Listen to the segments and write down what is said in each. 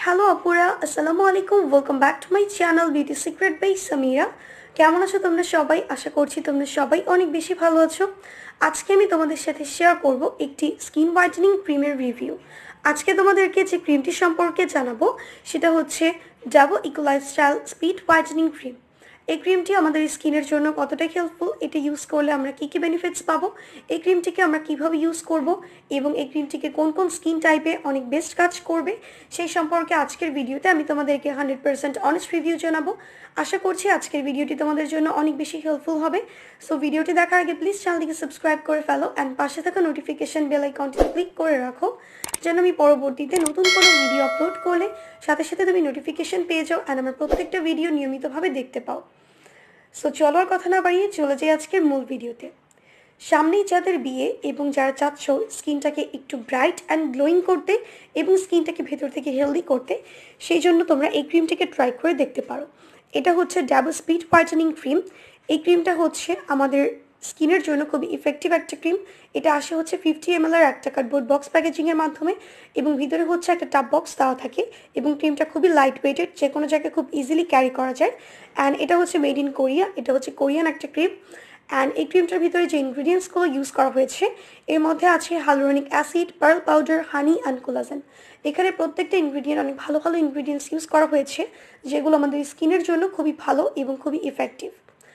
Hello আপুরা, আসসালামু আলাইকুম। Welcome back to my channel beauty secret by Samira. কেমন আছো তোমরা সবাই? আশা করছি তোমরা সবাই অনেক বেশি ভালো আছো। আজকে আমি তোমাদের সাথে শেয়ার করব একটি স্কিন হোয়াইটেনিং ক্রিমের রিভিউ। আজকে তোমাদেরকে যে ক্রিমটি সম্পর্কে জানাবো সেটা হচ্ছে Dabo eco lifestyle speed whitening cream. এই ক্রিমটি আমাদের স্কিনের জন্য কতটা হেল্পফুল, এটা ইউজ করলে আমরা কী কী বেনিফিটস পাবো, এই ক্রিমটিকে আমরা কীভাবে ইউজ করব এবং এই ক্রিমটিকে কোন কোন স্কিন টাইপে অনেক বেস্ট কাজ করবে সেই সম্পর্কে আজকের ভিডিওতে আমি তোমাদেরকে 100% অনেস্ট রিভিউ জানাবো। আশা করছি আজকের ভিডিওটি তোমাদের জন্য অনেক বেশি হেল্পফুল হবে। সো ভিডিওটি দেখার আগে প্লিজ চ্যানেলটিকে সাবস্ক্রাইব করে ফেলো অ্যান্ড পাশে থাকা নোটিফিকেশন বেল আইকনটি ক্লিক করে রাখো, যেন আমি পরবর্তীতে নতুন কোনো ভিডিও আপলোড করলে সাথে সাথে তুমি নোটিফিকেশন পেয়ে যাও অ্যান্ড আমার প্রত্যেকটা ভিডিও নিয়মিতভাবে দেখতে পাও। সো চলো আর কথা না বাড়িয়ে চলে যাই আজকের মূল ভিডিওতে। সামনেই যাদের বিয়ে এবং যারা চাচ্ছ স্কিনটাকে একটু ব্রাইট অ্যান্ড গ্লোয়িং করতে এবং স্কিনটাকে ভেতর থেকে হেলদি করতে, সেই জন্য তোমরা এই ক্রিমটাকে ট্রাই করে দেখতে পারো। এটা হচ্ছে ডাবো স্পিড হোয়াইটেনিং ক্রিম। এই ক্রিমটা হচ্ছে আমাদের স্কিনের জন্য খুবই ইফেক্টিভ একটা ক্রিম। এটা আসে হচ্ছে 50 ml একটা কার্ডবোর্ড বক্স প্যাকেজিংয়ের মাধ্যমে এবং ভিতরে হচ্ছে একটা টাব বক্স দেওয়া থাকে এবং ক্রিমটা খুবই লাইট ওয়েটেড, যে কোনো জায়গায় খুব ইজিলি ক্যারি করা যায়। অ্যান্ড এটা হচ্ছে মেড ইন কোরিয়া, এটা হচ্ছে কোরিয়ান একটা ক্রিম। অ্যান্ড এই ক্রিমটার ভিতরে যে ইনগ্রিডিয়েন্টসগুলো ইউজ করা হয়েছে এর মধ্যে আছে hyaluronic acid, pearl powder, honey and collagen. এখানে প্রত্যেকটা ইনগ্রিডিয়েন্ট অনেক ভালো ভালো ইনগ্রিডিয়েন্টস ইউজ করা হয়েছে, যেগুলো আমাদের স্কিনের জন্য খুবই ভালো এবং খুবই ইফেক্টিভ।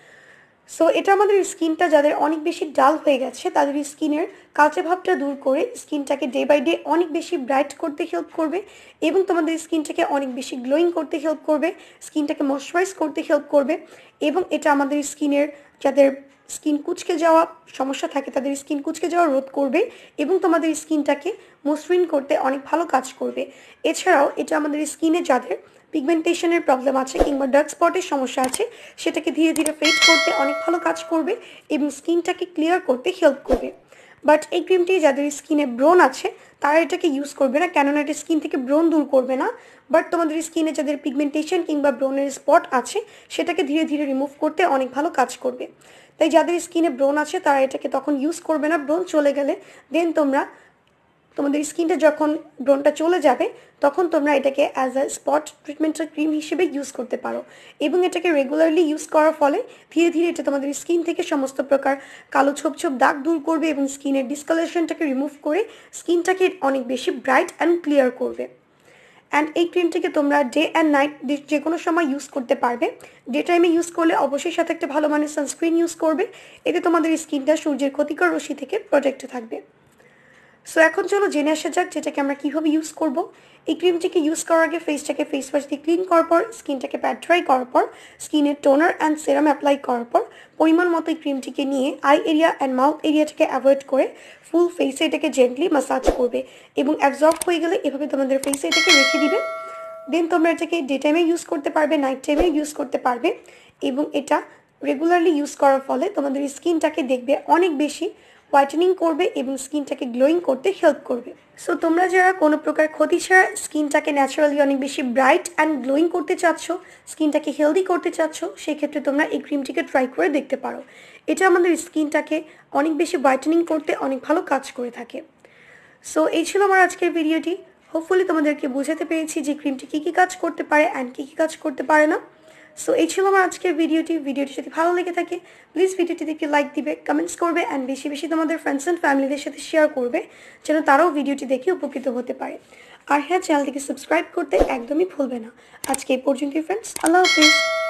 সো এটা আমাদের স্কিনটা যাদের অনেক বেশি ডাল হয়ে গেছে তাদের স্কিনের কালচে ভাবটা দূর করে স্কিনটাকে ডে বাই ডে অনেক বেশি ব্রাইট করতে হেল্প করবে এবং তোমাদের স্কিনটাকে অনেক বেশি গ্লোয়িং করতে হেল্প করবে, স্কিনটাকে ময়শ্চারাইজ করতে হেল্প করবে। এবং এটা আমাদের স্কিনের যাদের স্কিন কুচকে যাওয়া সমস্যা থাকে তাদের স্কিন কুচকে যাওয়া রোধ করবে এবং তোমাদের স্কিনটাকে মসৃণ করতে অনেক ভালো কাজ করবে। এছাড়াও এটা আমাদের স্কিনে যাদের পিগমেন্টেশনের প্রবলেম আছে কিংবা ডার্ক স্পটের সমস্যা আছে সেটাকে ধীরে ধীরে ফেড করতে অনেক ভালো কাজ করবে এবং স্কিনটাকে ক্লিয়ার করতে হেল্প করবে। বাট এই ক্রিমটি যাদের স্কিনে ব্রণ আছে তারা এটাকে ইউজ করবে না, কেননা এটা স্কিন থেকে ব্রণ দূর করবে না। বাট তোমাদের স্কিনে যাদের পিগমেন্টেশন কিংবা ব্রণের স্পট আছে সেটাকে ধীরে ধীরে রিমুভ করতে অনেক ভালো কাজ করবে। তাই যাদের স্কিনে ব্রণ আছে তারা এটাকে তখন ইউজ করবে না, ব্রণ চলে গেলে দেন তোমাদের স্কিনটা যখন ব্রণটা চলে যাবে তখন তোমরা এটাকে অ্যাজ আ স্পট ট্রিটমেন্টের ক্রিম হিসেবে ইউজ করতে পারো এবং এটাকে রেগুলারলি ইউজ করার ফলে ধীরে ধীরে এটা তোমাদের স্কিন থেকে সমস্ত প্রকার কালো ছোপ ছোপ দাগ দূর করবে এবং স্কিনের ডিসকালারেশনটাকে রিমুভ করে স্কিনটাকে অনেক বেশি ব্রাইট অ্যান্ড ক্লিয়ার করবে। অ্যান্ড এই ক্রিমটিকে তোমরা ডে অ্যান্ড নাইট যে কোনো সময় ইউজ করতে পারবে। ডে টাইমে ইউজ করলে অবশ্যই সাথে একটা ভালো মানের সানস্ক্রিন ইউজ করবে, এতে তোমাদের স্কিনটা সূর্যের ক্ষতিকর রশ্মি থেকে প্রোটেক্ট থাকবে। সো এখন চলো জেনে আসা যাক যেটাকে আমরা কীভাবে ইউজ করব। এই ক্রিমটিকে ইউজ করার আগে ফেসটাকে ফেস ওয়াশ দিয়ে ক্লিন করার পর, স্কিনটাকে প্যাড ড্রাই করার পর, স্কিনের টোনার অ্যান্ড সেরাম অ্যাপ্লাই করার পর পরিমাণ মতো এই ক্রিমটিকে নিয়ে আই এরিয়া অ্যান্ড মাউথ এরিয়াটাকে অ্যাভয়েড করে ফুল ফেসে এটাকে জেন্টলি ম্যাসাজ করবে এবং অ্যাবজর্ব হয়ে গেলে এভাবে তোমাদের ফেসে এটাকে রেখে দিবে। দেন তোমরা এটাকে ডে টাইমে ইউজ করতে পারবে, নাইট টাইমে ইউজ করতে পারবে এবং এটা রেগুলারলি ইউজ করার ফলে তোমাদের স্কিনটাকে দেখবে অনেক বেশি হোয়াইটেনিং করবে এবং স্কিনটাকে গ্লোয়িং করতে হেল্প করবে। সো তোমরা যারা কোনো প্রকার ক্ষতি ছাড়া স্কিনটাকে ন্যাচারালি অনেক বেশি ব্রাইট অ্যান্ড গ্লোয়িং করতে চাচ্ছ, স্কিনটাকে হেলদি করতে চাচ্ছ, সেক্ষেত্রে তোমরা এই ক্রিমটিকে ট্রাই করে দেখতে পারো। এটা আমাদের স্কিনটাকে অনেক বেশি হোয়াইটেনিং করতে অনেক ভালো কাজ করে থাকে। সো এই ছিল আমার আজকের ভিডিওটি। হোপফুলি তোমাদেরকে বোঝাতে পেরেছি যে ক্রিমটি কী কী কাজ করতে পারে অ্যান্ড কী কী কাজ করতে পারে না। সো এই ছিল আমার আজকের ভিডিওটি যদি ভালো লেগে থাকে প্লিজ ভিডিওটিতে একটি লাইক দিবে, কমেন্টস করবে অ্যান্ড বেশি বেশি তোমাদের ফ্রেন্ডস অ্যান্ড ফ্যামিলিদের সাথে শেয়ার করবে যেন তারাও ভিডিওটি দেখে উপকৃত হতে পারে। আর হ্যাঁ, চ্যানেলটিকে সাবস্ক্রাইব করতে একদমই ভুলবে না। আজকে এই পর্যন্তই ফ্রেন্ডস, আল্লাহ হাফিজ।